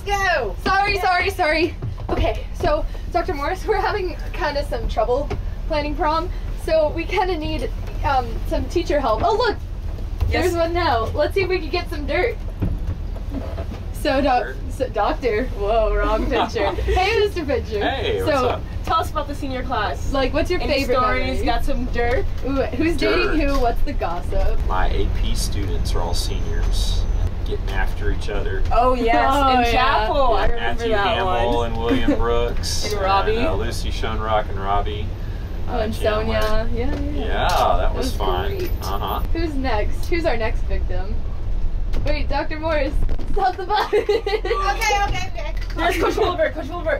Let's go. Sorry. Okay, so Dr. Morris, we're having kind of some trouble planning prom, so we kind of need some teacher help. Oh look, there's one now. Let's see if we can get some dirt. So Doctor, whoa, wrong picture. Hey, Mr. Picture. Hey, what's up? Tell us about the senior class. Like, what's your favorite stories? memory? Got some dirt? Ooh, who's dating who? What's the gossip? My AP students are all seniors, getting after each other. Oh yes, in Chapel. Yeah, I remember Matthew that Hamill one. and William Brooks. And Robbie. Lucy Schoenrock and Robbie. And Chandler. Sonia. Yeah, that was fun. Great. Who's next? Who's our next victim? Wait, Dr. Morris, stop the bus. Okay. There's Coach Wilbur. Come on.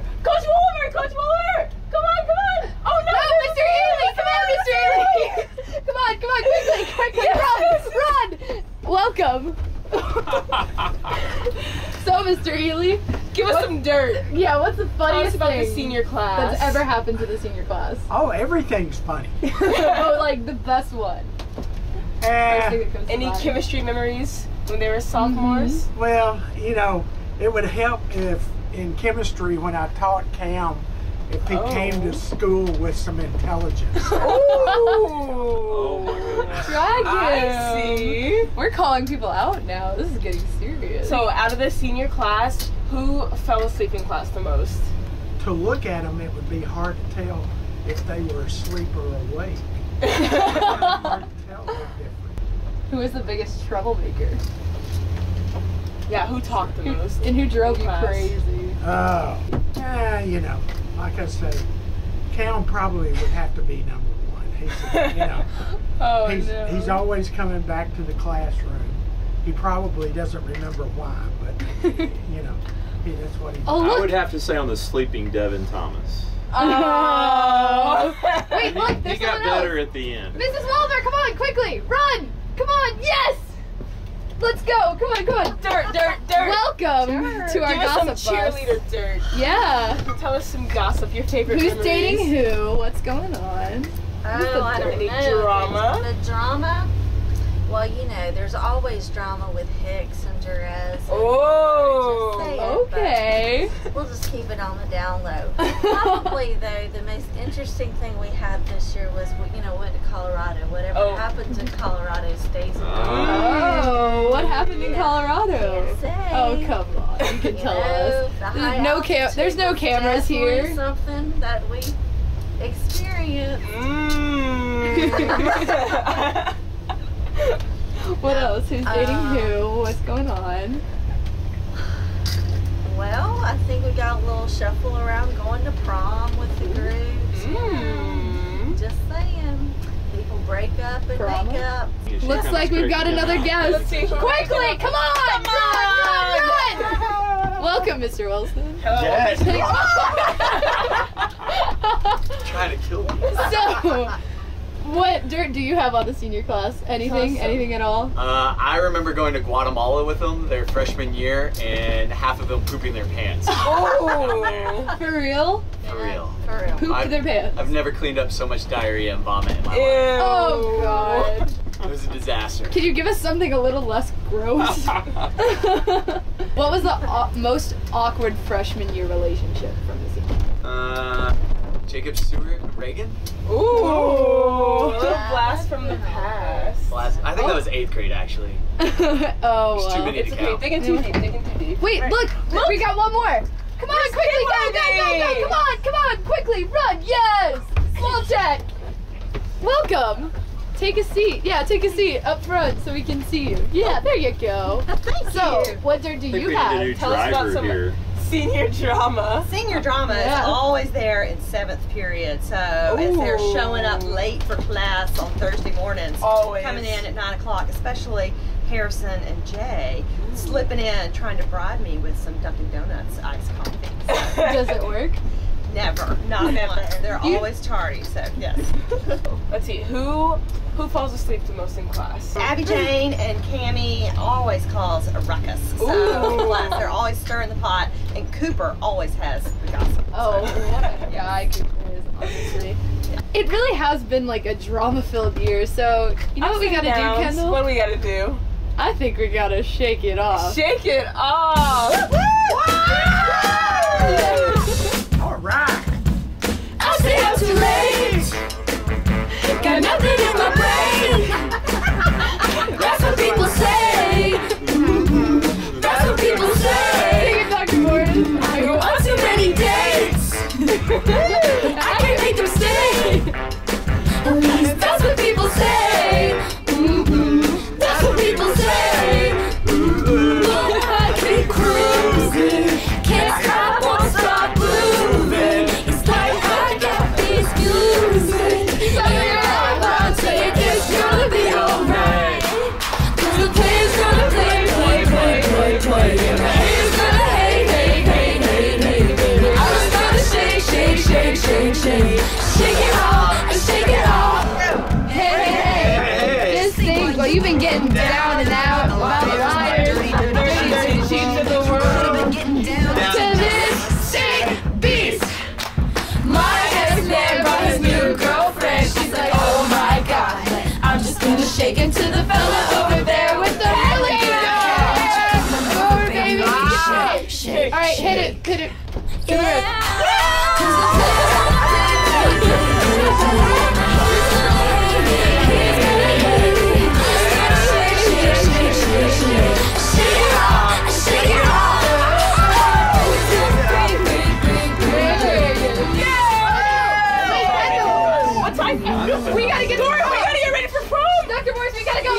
Oh no, Mr. Ely, come on, Mr. Ely. Come on, quickly, run. Welcome. So, Mr. Ely, give us some dirt. Yeah, what's the funniest about thing the senior class that's ever happened to the senior class? Oh, everything's funny. Oh, like the best one. Any chemistry memories when they were sophomores? Well, you know, it would help if in chemistry when I taught Cam, if he came to school with some intelligence. Oh my goodness. Drag I see. We're calling people out now. This is getting serious. So, out of the senior class, who fell asleep in class the most? To look at them, it would be hard to tell if they were asleep or awake. Hard to tell the difference. Who was the biggest troublemaker? Yeah, who talked the most? And who drove you class? crazy? You know, like I say, Cam probably would have to be number one. He's, you know, he's always coming back to the classroom. He probably doesn't remember why, but you know, that's what he. I would have to say on the sleeping Devin Thomas. Oh! Wait, look, He there's got someone else. better at the end. Mrs. Wilbur, come on, quickly, run! Come on, yes! Let's go, come on. Dirt. Welcome to our Give us gossip some bus. cheerleader dirt. Yeah. Tell us some gossip, your favorite Who's memories. dating who? What's going on? Oh, I don't Any know. drama? The drama? Well, you know, there's always drama with Hicks and Jerez. Oh, Just saying, Okay. but we'll just keep it on the down low. Probably, though, the most interesting thing we had this year was, you know, went to Colorado. Whatever happened to Colorado stays in Oh, what happened in Colorado? Can't say. Oh, come on. You can tell us. The high There's no altitude cameras was definitely here. Something that we experienced. What else? Who's dating who? What's going on? Well, I think we got a little shuffle around going to prom with the groups. Just saying. People break up and make up. Looks like we've got another guest. Quickly, come on! Run! Welcome, Mr. Wilson. Yes. Trying to kill me. So, what dirt do you have on the senior class? Anything? Anything at all? I remember going to Guatemala with them their freshman year and half of them pooping their pants. Oh, For real? For real. For real. Poop their pants. I've never cleaned up so much diarrhea and vomit in my ew. life. Oh, God. It was a disaster. Can you give us something a little less gross? What was the most awkward freshman year relationship from the senior? Jacob Stewart and Reagan? Ooh, a little blast from the past. I think that was 8th grade actually. Oh, There's too well. many It's to okay, count. digging too deep. Wait, look, we got one more. Come on, quickly, go. Come on, quickly, run, yes. Small check. Welcome. Take a seat. Yeah, take a seat up front so we can see you. Yeah, there you go. Thank So, you. what dirt do I think you we need a have? new Tell us about driver some here. senior drama. Senior drama Yeah. is always there in 7th period. So as they're showing up late for class on Thursday mornings, Always. coming in at 9 o'clock, especially Harrison and Jay, slipping in trying to bribe me with some Dunkin' Donuts iced coffee. Does it work? Never, not once. They're always tardy. So yes. Let's see, who falls asleep the most in class? Abby Jane and Cammie always cause a ruckus. So in class, they're always stirring the pot, and Cooper always has the gossip. Oh, what a guy Cooper is, honestly. It really has been like a drama-filled year, so you know what we gotta do, Kendall? What do we gotta do? I think we gotta shake it off. Shake it off! All right. I stay up too late. Got nothing in my brain. That's what people say. That's what people say. I go on too many dates. I can't make them stay. At least that's what people say. That's what people say. I keep cruising. Can't stop, won't stop moving. It's like I got these music. I'll take it's gonna be alright. Cause the player's gonna play. And the haters gonna hate. I just gotta shake. Shake it off. Hey. Just think, well, you've been getting down and out about the liars, the dirty sheets of the world. To this sick beast. My ex-man brought his new girlfriend. She's like, oh my god, I'm just gonna shake into the fella over there with the alligator. Oh, baby. Shake. All right, hit it. We gotta get ready for prom! Dr. Morris, we gotta go!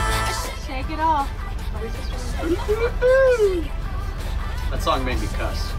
Shake it off. That song made me cuss.